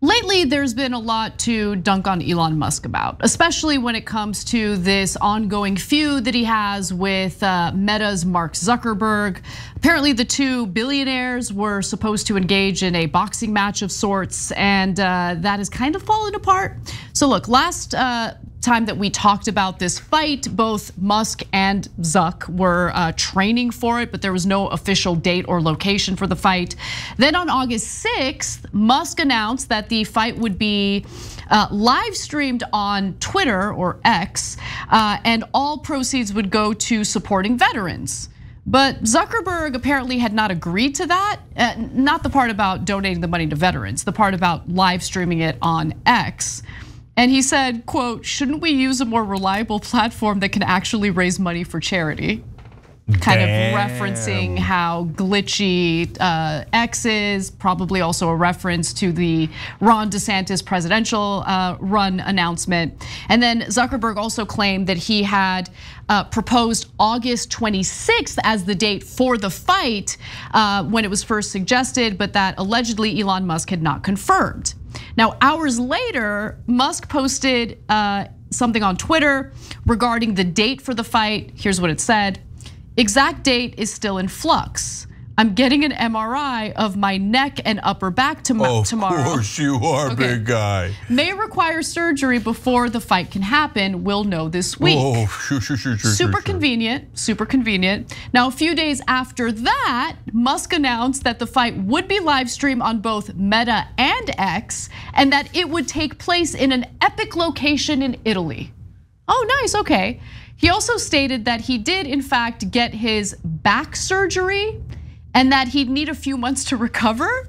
Lately, there's been a lot to dunk on Elon Musk about, especially when it comes to this ongoing feud that he has with Meta's Mark Zuckerberg. Apparently, the two billionaires were supposed to engage in a boxing match of sorts, and that has kind of fallen apart. So look, last time that we talked about this fight, both Musk and Zuck were training for it, but there was no official date or location for the fight. Then on August 6th, Musk announced that the fight would be live streamed on Twitter or X, and all proceeds would go to supporting veterans. But Zuckerberg apparently had not agreed to that, not the part about donating the money to veterans, the part about live streaming it on X. And he said, quote, "Shouldn't we use a more reliable platform that can actually raise money for charity?" Kind of referencing how glitchy X is, probably also a reference to the Ron DeSantis presidential run announcement. And then Zuckerberg also claimed that he had proposed August 26th as the date for the fight when it was first suggested, but that allegedly Elon Musk had not confirmed. Now, hours later, Musk posted something on Twitter regarding the date for the fight. Here's what it said. "Exact date is still in flux. I'm getting an MRI of my neck and upper back tomorrow. Of course you are, big guy. May require surgery before the fight can happen. We'll know this week." Oh, sure. Super convenient, super convenient. Now, a few days after that, Musk announced that the fight would be live streamed on both Meta and X, and that it would take place in an epic location in Italy. Oh, nice, okay. He also stated that he did in fact get his back surgery and that he'd need a few months to recover.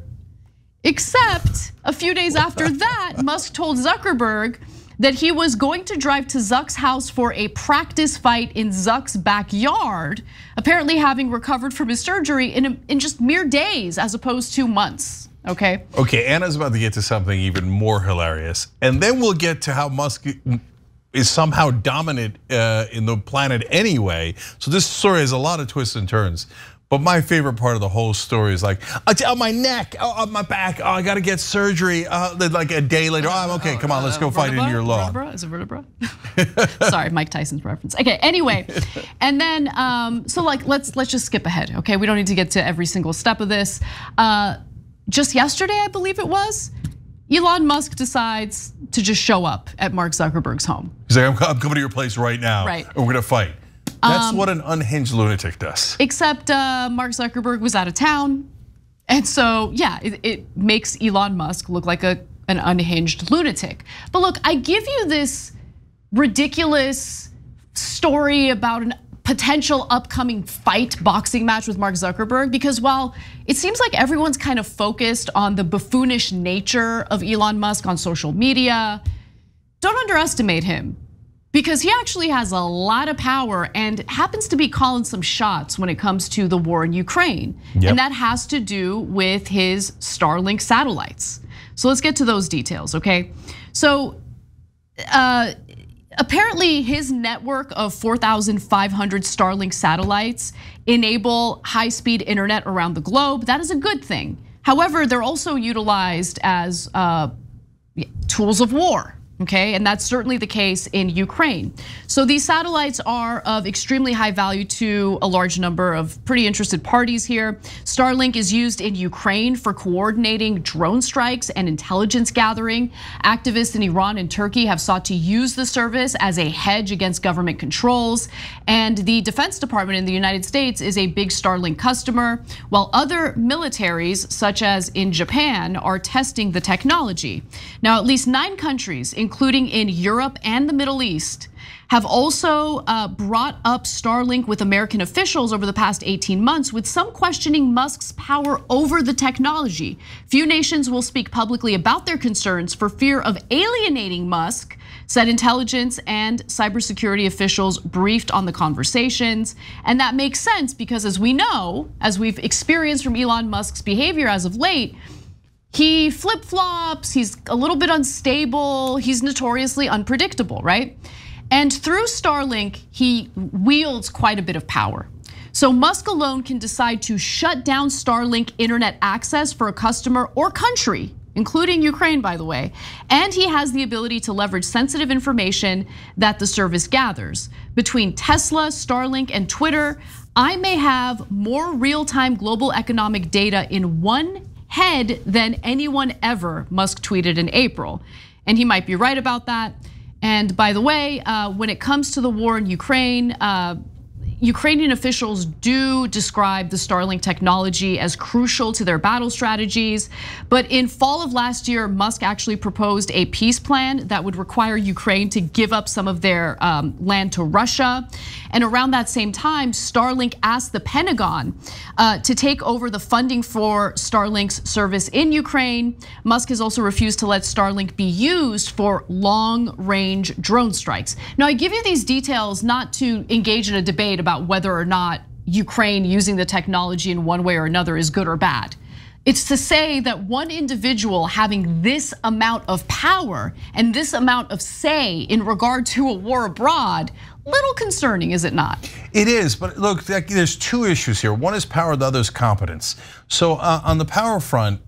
Except a few days after that, Musk told Zuckerberg that he was going to drive to Zuck's house for a practice fight in Zuck's backyard, apparently having recovered from his surgery in just mere days as opposed to months, okay? Okay, Anna's about to get to something even more hilarious. And then we'll get to how Musk is somehow dominant in the planet anyway. So this story has a lot of twists and turns. But my favorite part of the whole story is like, on my neck, on my back, I gotta get surgery. Like a day later, I'm okay, come on, let's go fight in your lawn. Vertebra? Is it vertebra? Sorry, Mike Tyson's reference. Okay, anyway, and then, so like, let's just skip ahead, okay? We don't need to get to every single step of this. Just yesterday, I believe it was, Elon Musk decides to just show up at Mark Zuckerberg's home. He's like, I'm coming to your place right now, right. And we're gonna fight. That's what an unhinged lunatic does. Except Mark Zuckerberg was out of town. And so, yeah, it makes Elon Musk look like an unhinged lunatic. But look, I give you this ridiculous story about an potential upcoming fight boxing match with Mark Zuckerberg because while it seems like everyone's kind of focused on the buffoonish nature of Elon Musk on social media, don't underestimate him. Because he actually has a lot of power and happens to be calling some shots when it comes to the war in Ukraine. Yep. And that has to do with his Starlink satellites. So let's get to those details, okay? So apparently his network of 4,500 Starlink satellites enable high-speed internet around the globe. That is a good thing. However, they're also utilized as tools of war. Okay, and that's certainly the case in Ukraine. So these satellites are of extremely high value to a large number of pretty interested parties here. Starlink is used in Ukraine for coordinating drone strikes and intelligence gathering. Activists in Iran and Turkey have sought to use the service as a hedge against government controls. And the Defense Department in the United States is a big Starlink customer, while other militaries, such as in Japan, are testing the technology. Now, at least 9 countries, including in Europe and the Middle East, have also brought up Starlink with American officials over the past 18 months, with some questioning Musk's power over the technology. Few nations will speak publicly about their concerns for fear of alienating Musk, said intelligence and cybersecurity officials briefed on the conversations. And that makes sense because as we know, as we've experienced from Elon Musk's behavior as of late, he flip-flops, he's a little bit unstable, he's notoriously unpredictable, right? And through Starlink, he wields quite a bit of power. So Musk alone can decide to shut down Starlink internet access for a customer or country including Ukraine, by the way. And he has the ability to leverage sensitive information that the service gathers. Between Tesla, Starlink, and Twitter, I may have more real-time global economic data in one head than anyone ever, Musk tweeted in April. And he might be right about that. And by the way, when it comes to the war in Ukraine, Ukrainian officials do describe the Starlink technology as crucial to their battle strategies. But in fall of last year, Musk actually proposed a peace plan that would require Ukraine to give up some of their land to Russia. And around that same time, Starlink asked the Pentagon to take over the funding for Starlink's service in Ukraine. Musk has also refused to let Starlink be used for long-range drone strikes. Now, I give you these details not to engage in a debate about whether or not Ukraine using the technology in one way or another is good or bad. It's to say that one individual having this amount of power and this amount of say in regard to a war abroad, little concerning, is it not? It is, but look, there's two issues here. One is power, the other is competence. So on the power front,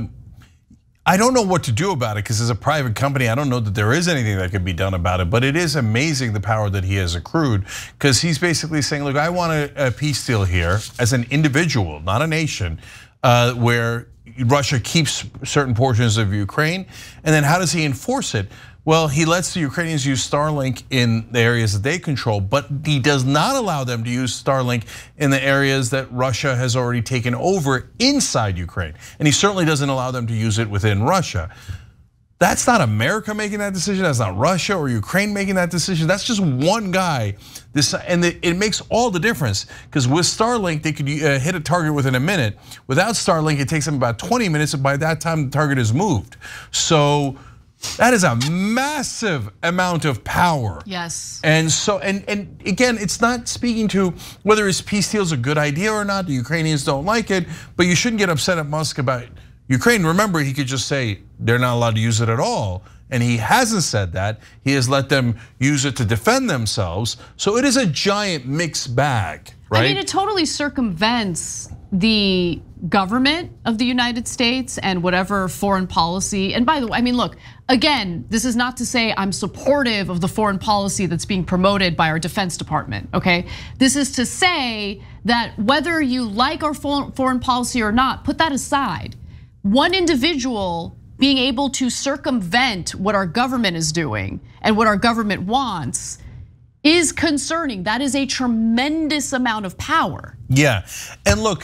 I don't know what to do about it because as a private company, I don't know that there is anything that could be done about it, but it is amazing the power that he has accrued because he's basically saying, look, I want a peace deal here as an individual, not a nation, where Russia keeps certain portions of Ukraine, and then how does he enforce it? Well, he lets the Ukrainians use Starlink in the areas that they control, but he does not allow them to use Starlink in the areas that Russia has already taken over inside Ukraine. And he certainly doesn't allow them to use it within Russia. That's not America making that decision. That's not Russia or Ukraine making that decision. That's just one guy. And it makes all the difference because with Starlink, they could hit a target within a minute. Without Starlink, it takes them about 20 minutes, and by that time, the target is moved. So that is a massive amount of power. Yes. And so, and again, it's not speaking to whether his peace deal is a good idea or not. The Ukrainians don't like it, but you shouldn't get upset at Musk about Ukraine. Remember, he could just say they're not allowed to use it at all. And he hasn't said that. He has let them use it to defend themselves. So it is a giant mixed bag, right? I mean, it totally circumvents the government of the United States and whatever foreign policy. And by the way, I mean, look, again, this is not to say I'm supportive of the foreign policy that's being promoted by our Defense Department, okay? This is to say that whether you like our foreign policy or not, put that aside. One individual being able to circumvent what our government is doing and what our government wants is concerning. That is a tremendous amount of power. Yeah, and look,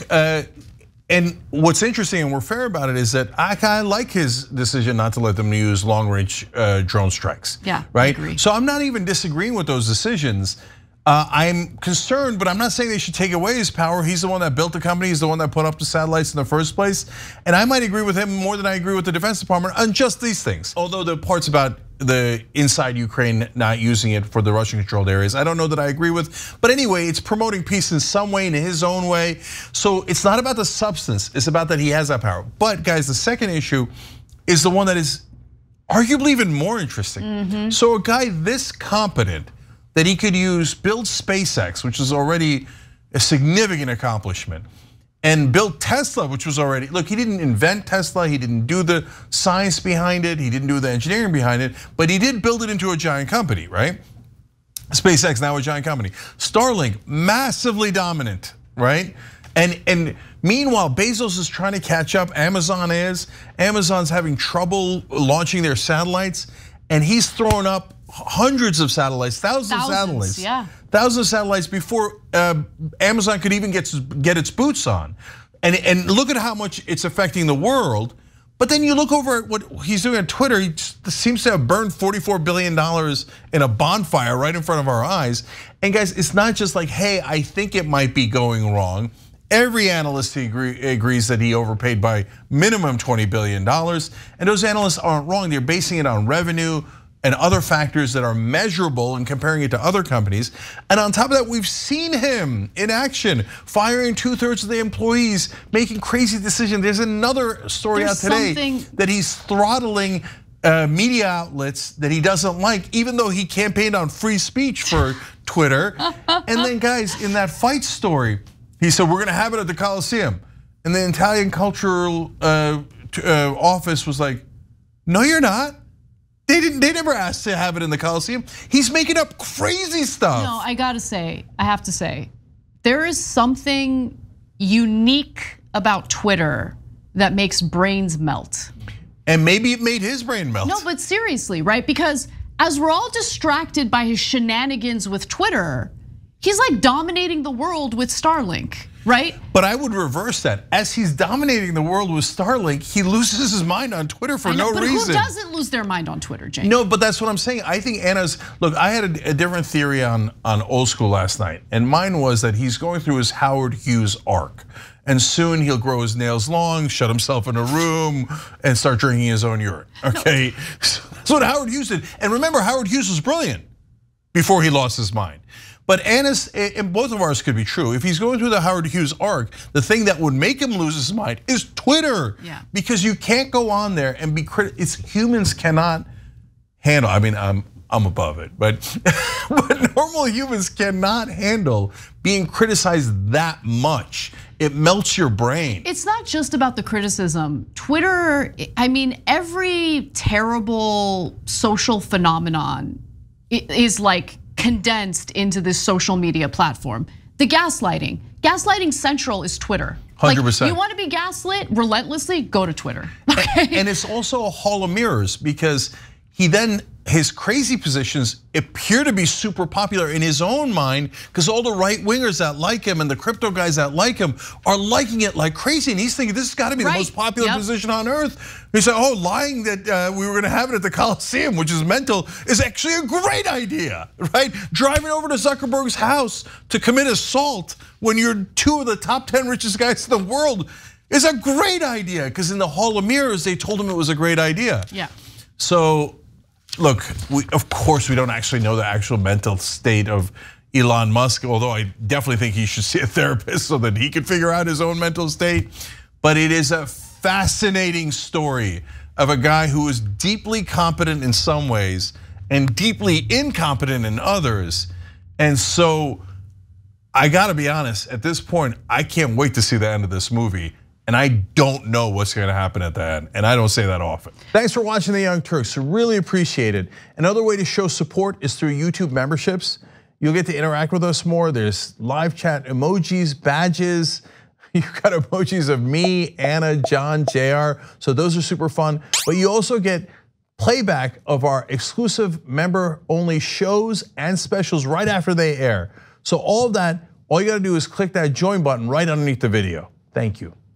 and what's interesting and we're fair about it is that I kind of like his decision not to let them use long-range drone strikes. Yeah, right. I agree. So I'm not even disagreeing with those decisions. I'm concerned, but I'm not saying they should take away his power. He's the one that built the company. He's the one that put up the satellites in the first place. And I might agree with him more than I agree with the Defense Department on just these things. Although the parts about the inside Ukraine not using it for the Russian controlled areas, I don't know that I agree with. But anyway, it's promoting peace in some way, in his own way. So it's not about the substance, it's about that he has that power. But guys, the second issue is the one that is arguably even more interesting. So a guy this competent that he could build SpaceX, which is already a significant accomplishment, and built Tesla, which was already, look, he didn't invent Tesla, he didn't do the science behind it, he didn't do the engineering behind it, but he did build it into a giant company, right? SpaceX, now a giant company. Starlink, massively dominant, right? And meanwhile, Bezos is trying to catch up, Amazon is. Amazon's having trouble launching their satellites, and he's throwing up hundreds of satellites, thousands of satellites. Yeah. Thousands of satellites before Amazon could even get its boots on. And look at how much it's affecting the world. But then you look over at what he's doing on Twitter, he seems to have burned $44 billion in a bonfire right in front of our eyes. And guys, it's not just like, hey, I think it might be going wrong. Every analyst agrees that he overpaid by minimum $20 billion. And those analysts aren't wrong, they're basing it on revenue and other factors that are measurable and comparing it to other companies. And on top of that, we've seen him in action, firing 2/3 of the employees, making crazy decisions. There's another story out today that he's throttling media outlets that he doesn't like, even though he campaigned on free speech for Twitter. And then guys, in that fight story, he said, we're gonna have it at the Coliseum. And the Italian cultural office was like, no, you're not. They never asked to have it in the Coliseum. He's making up crazy stuff. No, I have to say, there is something unique about Twitter that makes brains melt. And maybe it made his brain melt. No, but seriously, right? Because as we're all distracted by his shenanigans with Twitter, he's like dominating the world with Starlink, right? But I would reverse that. As he's dominating the world with Starlink, he loses his mind on Twitter for no reason. But who doesn't lose their mind on Twitter, Cenk? No, but that's what I'm saying. I think Anna's, look, I had a different theory on Old School last night. And mine was that he's going through his Howard Hughes arc. And soon he'll grow his nails long, shut himself in a room, and start drinking his own urine, okay? No. That's what Howard Hughes did. And remember, Howard Hughes was brilliant before he lost his mind. But Anna's, and both of ours could be true. If he's going through the Howard Hughes arc, the thing that would make him lose his mind is Twitter. Yeah. Because you can't go on there and be critical. Humans cannot handle, I mean, I'm above it, but normal humans cannot handle being criticized that much. It melts your brain. It's not just about the criticism. Twitter, I mean, every terrible social phenomenon is like condensed into this social media platform. The gaslighting. Gaslighting central is Twitter. 100%. Like, you want to be gaslit relentlessly? Go to Twitter. Okay? And it's also a hall of mirrors because his crazy positions appear to be super popular in his own mind because all the right wingers that like him and the crypto guys that like him are liking it like crazy. And he's thinking this has got to be the most popular position on earth. He said, oh, lying that we were gonna have it at the Coliseum, which is mental, is actually a great idea, right? Driving over to Zuckerberg's house to commit assault when you're two of the top 10 richest guys in the world is a great idea because in the Hall of Mirrors, they told him it was a great idea. Yeah. So, look, of course we don't actually know the actual mental state of Elon Musk, although I definitely think he should see a therapist so that he can figure out his own mental state. But it is a fascinating story of a guy who is deeply competent in some ways and deeply incompetent in others. And so I gotta be honest, at this point, I can't wait to see the end of this movie. And I don't know what's gonna happen at the end, and I don't say that often. Thanks for watching The Young Turks, really appreciate it. Another way to show support is through YouTube memberships. You'll get to interact with us more. There's live chat emojis, badges. You've got emojis of me, Anna, John, JR, so those are super fun. But you also get playback of our exclusive member-only shows and specials right after they air. So all of that, all you gotta do is click that join button right underneath the video. Thank you.